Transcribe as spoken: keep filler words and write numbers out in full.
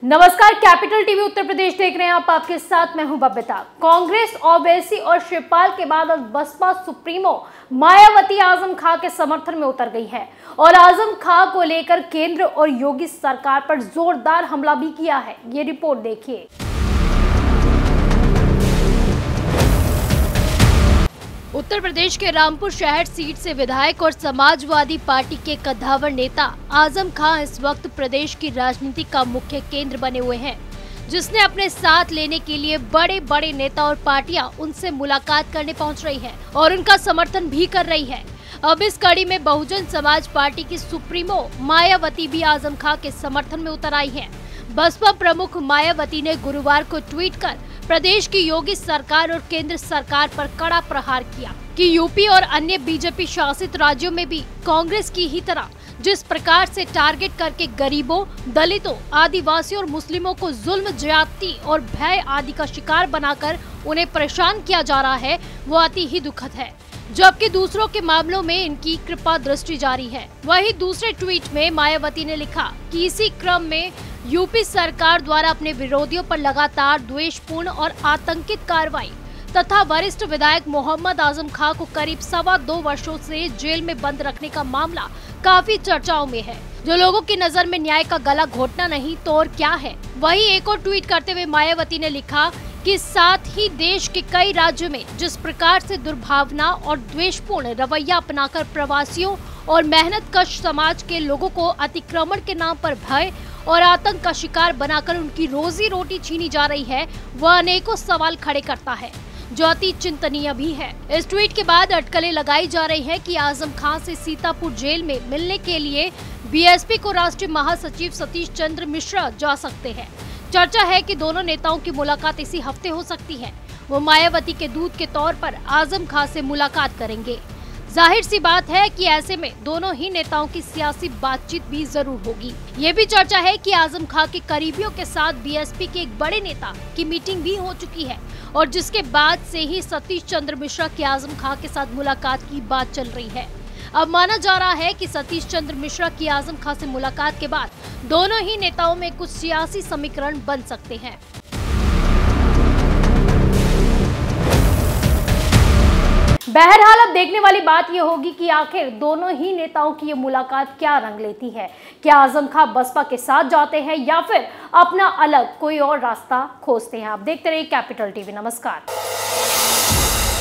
नमस्कार, capital TV Uttar Pradesh देख रहे हैं आप। आपके साथ मैं हूं बबीता। कांग्रेस ओवैसी और शिवपाल के बाद अब बसपा सुप्रीमो मायावती आजम खां के समर्थन में उतर गई है और आजम खां को लेकर केंद्र और योगी सरकार पर जोरदार हमला भी किया है। ये रिपोर्ट देखिए। उत्तर प्रदेश के रामपुर शहर सीट से विधायक और समाजवादी पार्टी के कद्दावर नेता आजम खां इस वक्त प्रदेश की राजनीति का मुख्य केंद्र बने हुए हैं, जिसने अपने साथ लेने के लिए बड़े बड़े नेता और पार्टियां उनसे मुलाकात करने पहुंच रही है और उनका समर्थन भी कर रही है। अब इस कड़ी में बहुजन समाज पार्टी की सुप्रीमो मायावती भी आजम खां के समर्थन में उतर आई है। बसपा प्रमुख मायावती ने गुरुवार को ट्वीट कर प्रदेश की योगी सरकार और केंद्र सरकार पर कड़ा प्रहार किया कि यूपी और अन्य बीजेपी शासित राज्यों में भी कांग्रेस की ही तरह जिस प्रकार से टारगेट करके गरीबों, दलितों, आदिवासियों और मुस्लिमों को जुल्म, ज्यादती और भय आदि का शिकार बनाकर उन्हें परेशान किया जा रहा है, वो अति ही दुखद है। जबकि दूसरों के मामलों में इनकी कृपा दृष्टि जारी है। वहीं दूसरे ट्वीट में मायावती ने लिखा कि इसी क्रम में यूपी सरकार द्वारा अपने विरोधियों पर लगातार द्वेषपूर्ण और आतंकित कार्रवाई तथा वरिष्ठ विधायक मोहम्मद आजम खां को करीब सवा दो वर्षों से जेल में बंद रखने का मामला काफी चर्चाओं में है, जो लोगों की नजर में न्याय का गला घोटना नहीं तो और क्या है। वहीं एक और ट्वीट करते हुए मायावती ने लिखा कि साथ ही देश के कई राज्यों में जिस प्रकार से दुर्भावना और द्वेषपूर्ण रवैया अपनाकर प्रवासियों और मेहनतकश समाज के लोगों को अतिक्रमण के नाम पर भय और आतंक का शिकार बनाकर उनकी रोजी रोटी छीनी जा रही है, वह अनेकों सवाल खड़े करता है, जो अति चिंतनीय भी है। इस ट्वीट के बाद अटकलें लगाई जा रही है कि आजम खां से सीतापुर जेल में मिलने के लिए बीएसपी को राष्ट्रीय महासचिव सतीश चंद्र मिश्रा जा सकते हैं। चर्चा है कि दोनों नेताओं की मुलाकात इसी हफ्ते हो सकती है। वो मायावती के दूत के तौर पर आजम खां से मुलाकात करेंगे। जाहिर सी बात है कि ऐसे में दोनों ही नेताओं की सियासी बातचीत भी जरूर होगी। ये भी चर्चा है कि आजम खां के करीबियों के साथ बीएसपी के एक बड़े नेता की मीटिंग भी हो चुकी है और जिसके बाद से ही सतीश चंद्र मिश्रा की आजम खां के साथ मुलाकात की बात चल रही है। अब माना जा रहा है कि सतीश चंद्र मिश्रा की आजम खां से मुलाकात के बाद दोनों ही नेताओं में कुछ सियासी समीकरण बन सकते हैं। बहरहाल अब देखने वाली बात यह होगी कि आखिर दोनों ही नेताओं की ये मुलाकात क्या रंग लेती है। क्या आजम खां बसपा के साथ जाते हैं या फिर अपना अलग कोई और रास्ता खोजते हैं। आप देखते रहिए कैपिटल टीवी। नमस्कार।